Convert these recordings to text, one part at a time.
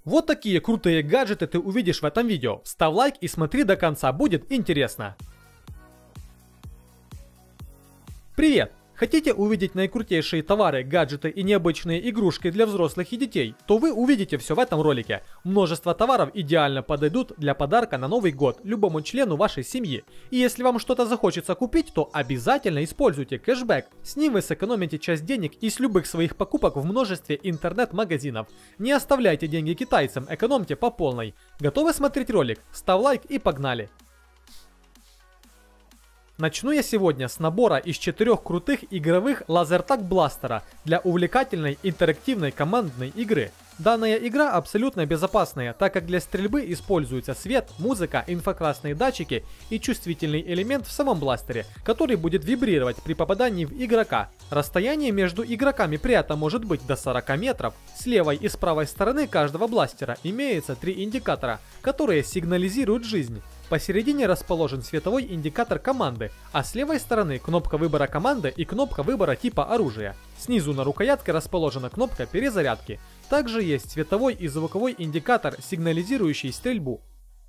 Вот такие крутые гаджеты ты увидишь в этом видео. Ставь лайк и смотри до конца, будет интересно. Привет! Хотите увидеть наикрутейшие товары, гаджеты и необычные игрушки для взрослых и детей? То вы увидите все в этом ролике. Множество товаров идеально подойдут для подарка на Новый год любому члену вашей семьи. И если вам что-то захочется купить, то обязательно используйте кэшбэк. С ним вы сэкономите часть денег из любых своих покупок в множестве интернет-магазинов. Не оставляйте деньги китайцам, экономьте по полной. Готовы смотреть ролик? Ставь лайк и погнали! Начну я сегодня с набора из 4 крутых игровых лазертаг бластера для увлекательной интерактивной командной игры. Данная игра абсолютно безопасная, так как для стрельбы используется свет, музыка, инфракрасные датчики и чувствительный элемент в самом бластере, который будет вибрировать при попадании в игрока. Расстояние между игроками при этом может быть до 40 метров. С левой и с правой стороны каждого бластера имеется 3 индикатора, которые сигнализируют жизнь. Посередине расположен световой индикатор команды, а с левой стороны кнопка выбора команды и кнопка выбора типа оружия. Снизу на рукоятке расположена кнопка перезарядки. Также есть световой и звуковой индикатор, сигнализирующий стрельбу.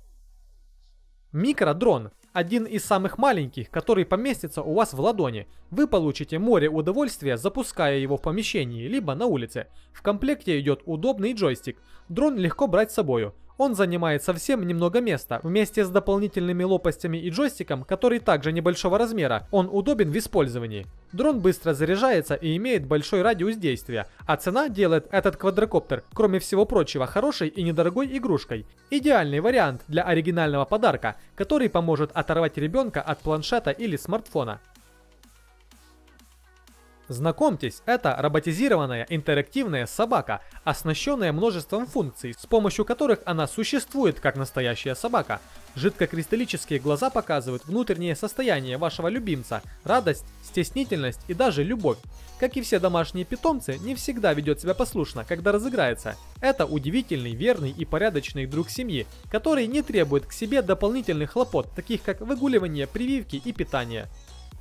Микродрон. Один из самых маленьких, который поместится у вас в ладони. Вы получите море удовольствия, запуская его в помещении, либо на улице. В комплекте идет удобный джойстик. Дрон легко брать с собою. Он занимает совсем немного места. Вместе с дополнительными лопастями и джойстиком, который также небольшого размера, он удобен в использовании. Дрон быстро заряжается и имеет большой радиус действия, а цена делает этот квадрокоптер, кроме всего прочего, хорошей и недорогой игрушкой. Идеальный вариант для оригинального подарка, который поможет оторвать ребенка от планшета или смартфона. Знакомьтесь, это роботизированная интерактивная собака, оснащенная множеством функций, с помощью которых она существует как настоящая собака. Жидкокристаллические глаза показывают внутреннее состояние вашего любимца, радость, стеснительность и даже любовь. Как и все домашние питомцы, не всегда ведет себя послушно, когда разыграется. Это удивительный, верный и порядочный друг семьи, который не требует к себе дополнительных хлопот, таких как выгуливание, прививки и питание.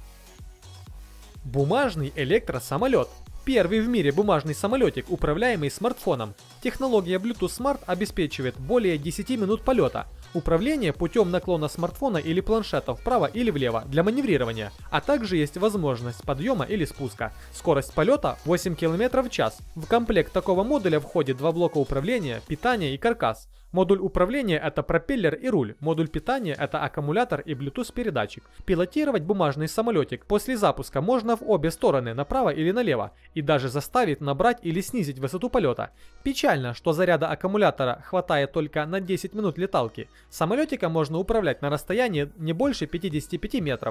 Бумажный электросамолет. Первый в мире бумажный самолетик, управляемый смартфоном. Технология Bluetooth Smart обеспечивает более 10 минут полета. Управление путем наклона смартфона или планшета вправо или влево для маневрирования, а также есть возможность подъема или спуска. Скорость полета 8 км в час. В комплект такого модуля входит 2 блока управления, питания и каркас. Модуль управления — это пропеллер и руль, модуль питания — это аккумулятор и Bluetooth передатчик. Пилотировать бумажный самолетик после запуска можно в обе стороны, направо или налево, и даже заставить набрать или снизить высоту полета. Печально, что заряда аккумулятора хватает только на 10 минут леталки. Самолетиком можно управлять на расстоянии не больше 55 метров.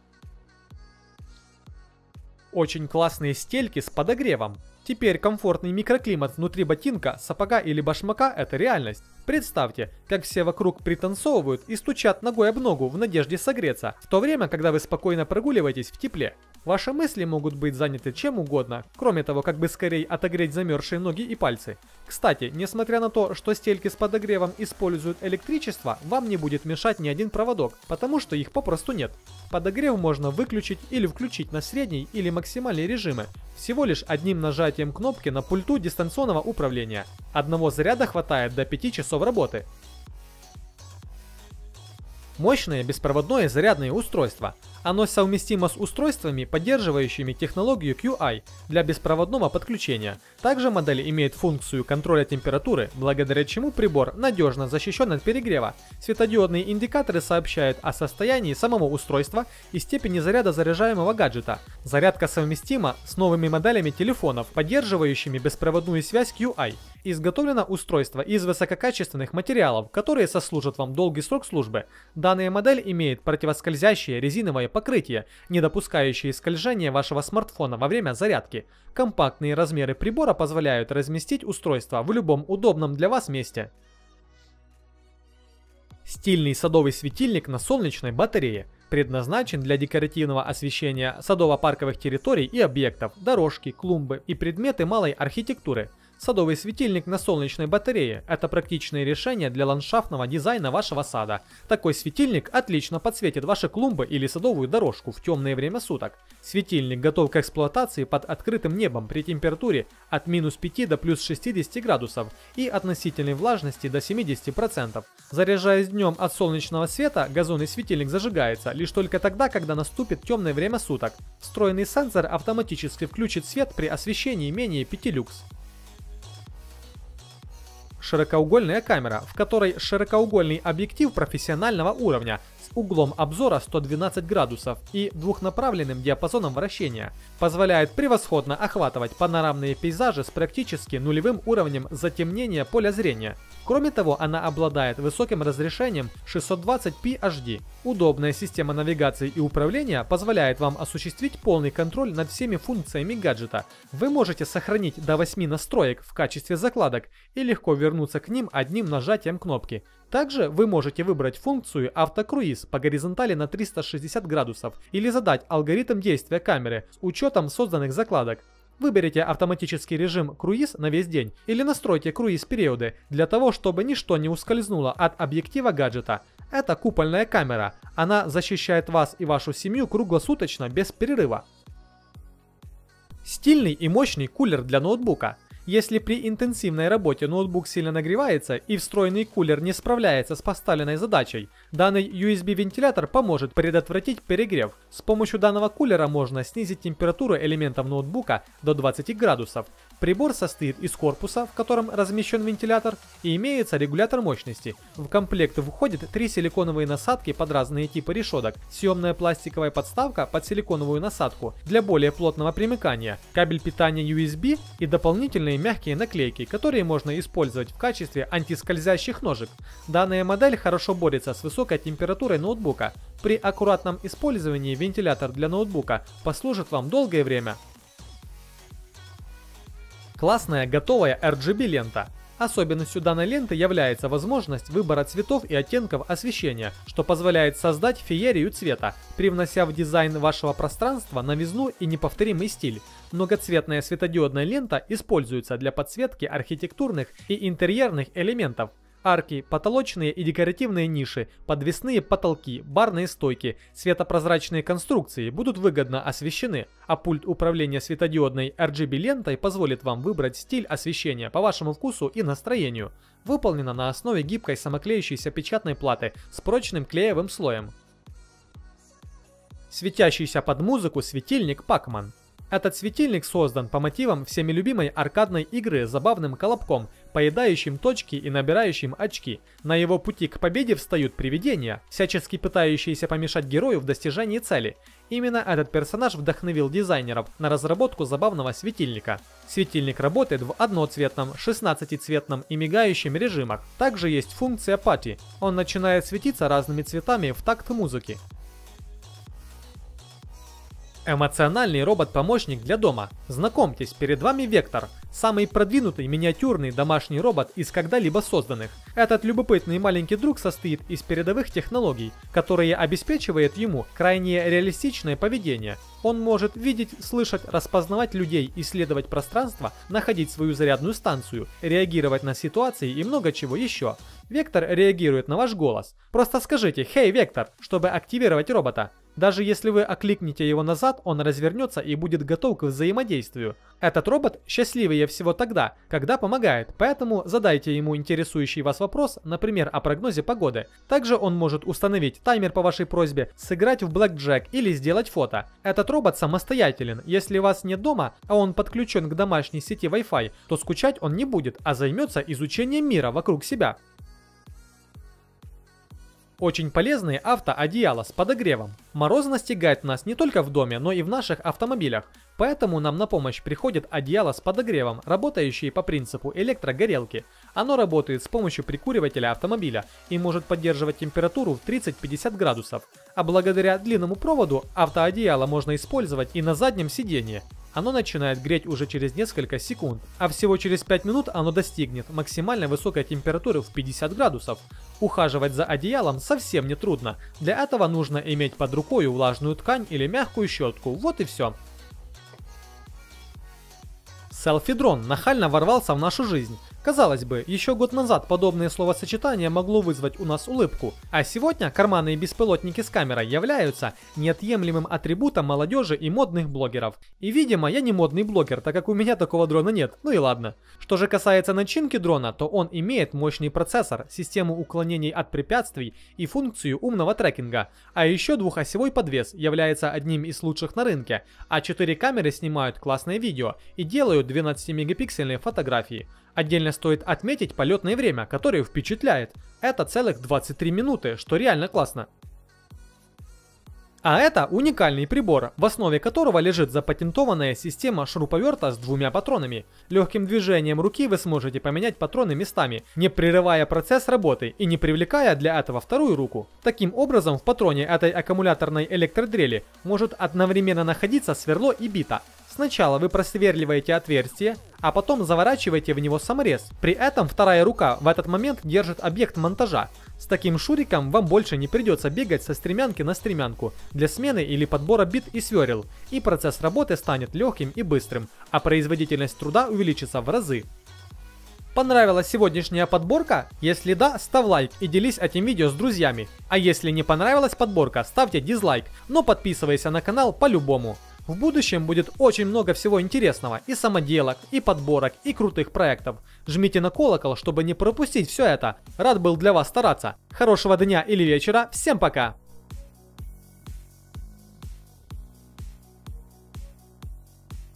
Очень классные стельки с подогревом. Теперь комфортный микроклимат внутри ботинка, сапога или башмака – это реальность. Представьте, как все вокруг пританцовывают и стучат ногой об ногу в надежде согреться, в то время, когда вы спокойно прогуливаетесь в тепле. Ваши мысли могут быть заняты чем угодно, кроме того, как бы скорее отогреть замерзшие ноги и пальцы. Кстати, несмотря на то, что стельки с подогревом используют электричество, вам не будет мешать ни один проводок, потому что их попросту нет. Подогрев можно выключить или включить на средний или максимальный режимы, всего лишь одним нажатием кнопки на пульту дистанционного управления. Одного заряда хватает до 5 часов работы. Мощное беспроводное зарядное устройство. Оно совместимо с устройствами, поддерживающими технологию QI для беспроводного подключения. Также модель имеет функцию контроля температуры, благодаря чему прибор надежно защищен от перегрева. Светодиодные индикаторы сообщают о состоянии самого устройства и степени заряда заряжаемого гаджета. Зарядка совместима с новыми моделями телефонов, поддерживающими беспроводную связь QI. Изготовлено устройство из высококачественных материалов, которые сослужат вам долгий срок службы. Данная модель имеет противоскользящее резиновое покрытие, не допускающее скольжения вашего смартфона во время зарядки. Компактные размеры прибора позволяют разместить устройство в любом удобном для вас месте. Стильный садовый светильник на солнечной батарее. Предназначен для декоративного освещения садово-парковых территорий и объектов, дорожки, клумбы и предметы малой архитектуры. Садовый светильник на солнечной батарее – это практичное решение для ландшафтного дизайна вашего сада. Такой светильник отлично подсветит ваши клумбы или садовую дорожку в темное время суток. Светильник готов к эксплуатации под открытым небом при температуре от -5 до +60 градусов и относительной влажности до 70%. Заряжаясь днем от солнечного света, газонный светильник зажигается лишь только тогда, когда наступит темное время суток. Встроенный сенсор автоматически включит свет при освещении менее 5 люкс. Широкоугольная камера, в которой широкоугольный объектив профессионального уровня с углом обзора 112 градусов и двухнаправленным диапазоном вращения, позволяет превосходно охватывать панорамные пейзажи с практически нулевым уровнем затемнения поля зрения. Кроме того, она обладает высоким разрешением 620p HD. Удобная система навигации и управления позволяет вам осуществить полный контроль над всеми функциями гаджета. Вы можете сохранить до 8 настроек в качестве закладок и легко вернуться к ним одним нажатием кнопки. Также вы можете выбрать функцию автокруиз по горизонтали на 360 градусов или задать алгоритм действия камеры с учетом созданных закладок. Выберите автоматический режим круиз на весь день или настройте круиз-периоды для того, чтобы ничто не ускользнуло от объектива гаджета. Это купольная камера. Она защищает вас и вашу семью круглосуточно без перерыва. Стильный и мощный кулер для ноутбука. Если при интенсивной работе ноутбук сильно нагревается и встроенный кулер не справляется с поставленной задачей, данный USB-вентилятор поможет предотвратить перегрев. С помощью данного кулера можно снизить температуру элементов ноутбука до 20 градусов. Прибор состоит из корпуса, в котором размещен вентилятор, и имеется регулятор мощности. В комплект входит 3 силиконовые насадки под разные типы решеток, съемная пластиковая подставка под силиконовую насадку для более плотного примыкания, кабель питания USB и дополнительные мягкие наклейки, которые можно использовать в качестве антискользящих ножек. Данная модель хорошо борется с высокой температурой ноутбука. При аккуратном использовании вентилятор для ноутбука послужит вам долгое время. Классная готовая RGB лента. Особенностью данной ленты является возможность выбора цветов и оттенков освещения, что позволяет создать феерию цвета, привнося в дизайн вашего пространства новизну и неповторимый стиль. Многоцветная светодиодная лента используется для подсветки архитектурных и интерьерных элементов. Арки, потолочные и декоративные ниши, подвесные потолки, барные стойки, светопрозрачные конструкции будут выгодно освещены, а пульт управления светодиодной RGB-лентой позволит вам выбрать стиль освещения по вашему вкусу и настроению. Выполнено на основе гибкой самоклеющейся печатной платы с прочным клеевым слоем. Светящийся под музыку светильник Pac-Man. Этот светильник создан по мотивам всеми любимой аркадной игры с забавным колобком, поедающим точки и набирающим очки. На его пути к победе встают привидения, всячески пытающиеся помешать герою в достижении цели. Именно этот персонаж вдохновил дизайнеров на разработку забавного светильника. Светильник работает в одноцветном, 16-цветном и мигающем режимах. Также есть функция Party. Он начинает светиться разными цветами в такт музыки. Эмоциональный робот-помощник для дома. Знакомьтесь, перед вами Вектор, самый продвинутый миниатюрный домашний робот из когда-либо созданных. Этот любопытный маленький друг состоит из передовых технологий, которые обеспечивают ему крайне реалистичное поведение. Он может видеть, слышать, распознавать людей, исследовать пространство, находить свою зарядную станцию, реагировать на ситуации и много чего еще. Вектор реагирует на ваш голос. Просто скажите «Хей, Вектор», чтобы активировать робота. Даже если вы окликнете его назад, он развернется и будет готов к взаимодействию. Этот робот счастливее всего тогда, когда помогает, поэтому задайте ему интересующий вас вопрос, например, о прогнозе погоды. Также он может установить таймер по вашей просьбе, сыграть в блэкджек или сделать фото. Этот робот самостоятелен. Если вас нет дома, а он подключен к домашней сети Wi-Fi, то скучать он не будет, а займется изучением мира вокруг себя. Очень полезные автоодеяла с подогревом. Мороз настигает нас не только в доме, но и в наших автомобилях. Поэтому нам на помощь приходит одеяло с подогревом, работающее по принципу электрогорелки. Оно работает с помощью прикуривателя автомобиля и может поддерживать температуру в 30-50 градусов. А благодаря длинному проводу автоодеяло можно использовать и на заднем сиденье. Оно начинает греть уже через несколько секунд, а всего через 5 минут оно достигнет максимально высокой температуры в 50 градусов. Ухаживать за одеялом совсем не трудно. Для этого нужно иметь под рукой влажную ткань или мягкую щетку. Вот и все. Селфи-дрон нахально ворвался в нашу жизнь. Казалось бы, еще год назад подобное словосочетание могло вызвать у нас улыбку, а сегодня карманные беспилотники с камерой являются неотъемлемым атрибутом молодежи и модных блогеров. И видимо, я не модный блогер, так как у меня такого дрона нет, ну и ладно. Что же касается начинки дрона, то он имеет мощный процессор, систему уклонений от препятствий и функцию умного трекинга, а еще двухосевой подвес является одним из лучших на рынке, а 4 камеры снимают классное видео и делают 12-мегапиксельные фотографии. Отдельно стоит отметить полетное время, которое впечатляет. Это целых 23 минуты, что реально классно. А это уникальный прибор, в основе которого лежит запатентованная система шуруповерта с 2 патронами. Легким движением руки вы сможете поменять патроны местами, не прерывая процесс работы и не привлекая для этого вторую руку. Таким образом, в патроне этой аккумуляторной электродрели может одновременно находиться сверло и бита. Сначала вы просверливаете отверстие, а потом заворачиваете в него саморез. При этом вторая рука в этот момент держит объект монтажа. С таким шуриком вам больше не придется бегать со стремянки на стремянку для смены или подбора бит и сверел, и процесс работы станет легким и быстрым, а производительность труда увеличится в разы. Понравилась сегодняшняя подборка? Если да, ставь лайк и делись этим видео с друзьями. А если не понравилась подборка, ставьте дизлайк, но подписывайся на канал по-любому. В будущем будет очень много всего интересного, и самоделок, и подборок, и крутых проектов. Жмите на колокол, чтобы не пропустить все это. Рад был для вас стараться. Хорошего дня или вечера, всем пока!